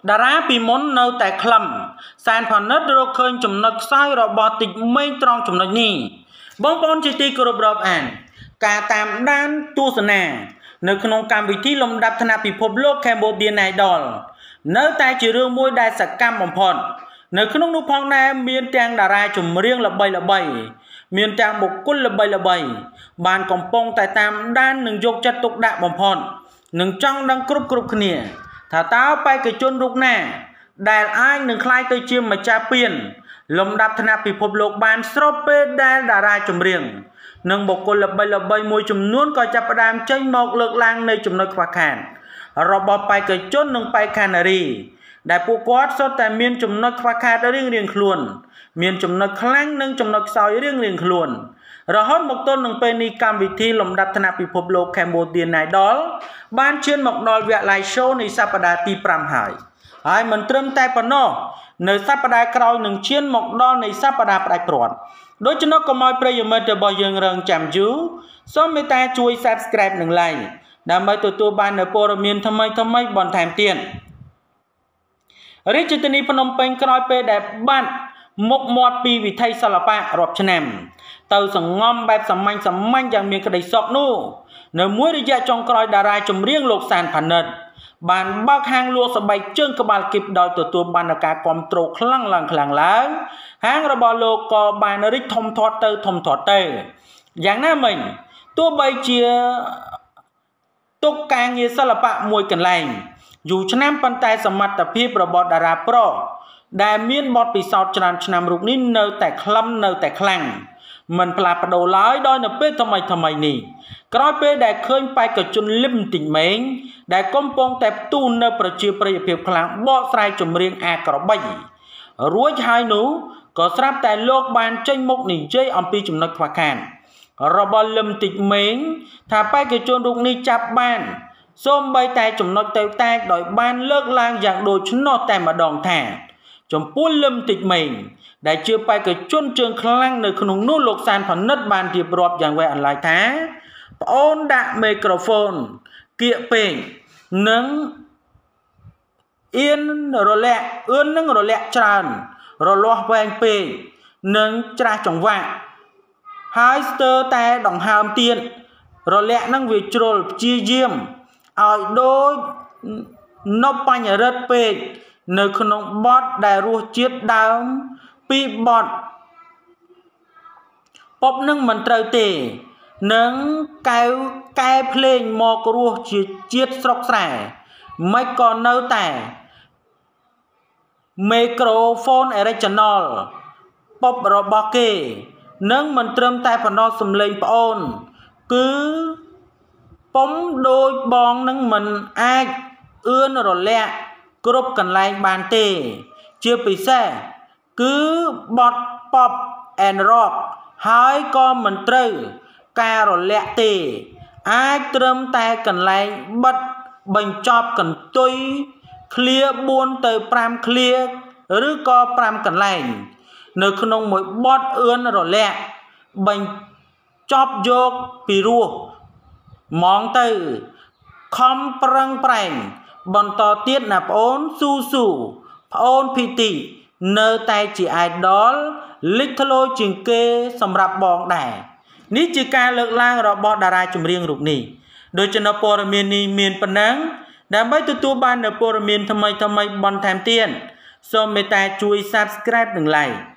តារាពីមុននៅតែក្លឹមសានផានិតរកឃើញចំណុចខ្សោយរបស់តិចមេងត្រង់ចំណុចនេះបងប្អូនជាទីគោរពរាប់អានការតាមដានទស្សនានៅក្នុងកម្មវិធីលំដាប់ថ្នាក់ពិភពលោក Cambodian Idol នៅតែជារឿងមួយដែលសកម្មបំផុតនៅក្នុងនោះផងដែរមានទាំងតារាចម្រៀងល្បីៗមានទាំងបុគ្គលល្បីៗបានកំពុងតែតាមដាននិងយកចិត្តទុកដាក់បំផុតនិងចង់ដឹងគ្រប់គ្នាថាតើបេក្ខជនរូបណាដែលអាចនឹងក្លាយទៅជាម្ចាស់ពានលំដាប់ថ្នាក់ពិភពលោកបានស្របពេលដែលតារាចម្រៀងនិងបុគ្គលល្បីៗមួយចំនួនក៏ចាប់ផ្ដើមចេញមកលើកឡើងនៃចំណុចខ្វះខាតរបស់បេក្ខជននិងបេក្ខនារីដែលពួកគាត់សុទ្ធតែមានចំណុចខ្វះខាតរៀងៗខ្លួនមានចំណុចខ្លាំងនិងចំណុចខ្សោយរៀងៗខ្លួនរហូតមកទល់នឹងពេលនេះកម្មវិធីលំដាប់ថ្នាក់ពិភពលោក Cambodian Idol បានឈានមកដល់វគ្គ live show នៃសប្តាហ៍ទី5ហើយមិនត្រឹមតែប៉ុណ្ណោះនៅសប្តាហ៍ក្រោយនឹងឈានមកដល់នៃសប្តាហ៍ផ្ដាច់ព្រាត់ដូច្នោះកុំឲ្យប្រិយមិត្តរបស់យើងរងចាំយូរសូមមេត្តាជួយ Subscribe និង Like ដើម្បីទទួលបាននូវព័ត៌មានថ្មីៗបន្ថែមទៀតរាជធានីភ្នំពេញក្រោយពេលដែលបាត់មុខមាត់ពីវិថីសិល្បៈរាប់ឆ្នាំទៅសង្ងំបែបសាមញ្ញយ៉ាងមានក្តីសុខនោះនៅមួយរយៈចុងក្រោយតារាចម្រៀងលោកសានផានិតបានបើកហាងលក់ស្បែកជើងក្បាលគីបដោយទទួលបានការគាំទ្រខ្លាំងឡើងហាងរបស់លោកក៏បានរីកធំធាត់ទៅយ៉ាងណាមិញទោះបីជាទុកការងារសិល្បៈមួយកន្លែងយូរឆ្នាំប៉ុន្តែសមត្ថភាពរបស់តារាប្រុសដែលមានបទពិសោធន៍ច្រើនឆ្នាំរូបនេះនៅតែក្លឹមនៅតែខ្លាំងមិនផ្លាស់ប្ដូរឡើយដោយនៅពេលថ្មីនេះក្រោយពេលដែលឃើញបេក្ខជនលឹមតិចមេងដែលកំពុងតែផ្ទុះនៅប្រជាប្រិយភាពខ្លាំងបកស្រាយចម្រៀងអាក្របីរួចហើយនោះក៏ស្រាប់តែលោកបានចេញមុខនិយាយអំពីចំណុចខ្វះខាតរបស់លឹមតិចមេងថាបេក្ខជនរូបនេះចាប់បានសូម្បីតែចំណុចទៅតែដោយបានលើកឡើងយ៉ាងដូចនោះតែម្ដងថាចំពោះលឹមតិចមេងដែលជាបេក្ខជនជើងខ្លាំងនៅក្នុងនោះលោកសានផានិតបានរៀបរាប់យ៉ាងវែងអន្លាយថាប្អូនដាក់មីក្រូហ្វូនគៀកពេកនិងអៀនរលាក់ច្រើនរលាស់វែងពេកនិងច្រាស់ចង្វាក់ហើយស្ទើរតែដង្ហើមទៀតរលាក់នឹងវាជ្រុលព្យាយាមឲ្យដូចនប់បញ្ញរិទ្ធពេកនៅក្នុងបទដែលរសជាតិដើមពីបទប៉ុបនឹងមិនត្រូវទេនឹងកែភ្លេងមករសជាជាតិស្រុកស្រែមិនក៏នៅតែមីក្រូហ្វូន original ប៉ុបរបស់គេនឹងមិនត្រឹមតែបណ្ដោះសំឡេងប្អូនគឺពុំដូចបងនឹងមិនអាចអឿនរលាក់គ្រប់កន្លែងបានទេជាពិសេសគឺបទ Pop and Rock ហើយក៏មិនត្រូវការរលាក់ទេអាចត្រឹមតែកន្លែងបិទបញ្ចប់កន្ទុយឃ្លា4ទៅ5ឃ្លាឬក៏5កន្លែងនៅក្នុងមួយបទអឿនរលាក់បញ្ចប់យកពីរោះហ្មងទៅខំប្រឹងប្រែងបន្តទៀតណាប្អូនស៊ូប្អូនភីទីនៅតែជា idol លេចធ្លោជាងគេសម្រាប់បងដែរនេះជាការលើកឡើងរបស់តារាចម្រៀងរូបនេះដូច្នេះព័ត៌មាននេះមានប៉ុណ្ណឹងដើម្បីទទួលបាននូវព័ត៌មានថ្មីបន្ថែមទៀតសូមមេត្តាជួយ Subscribe និង Like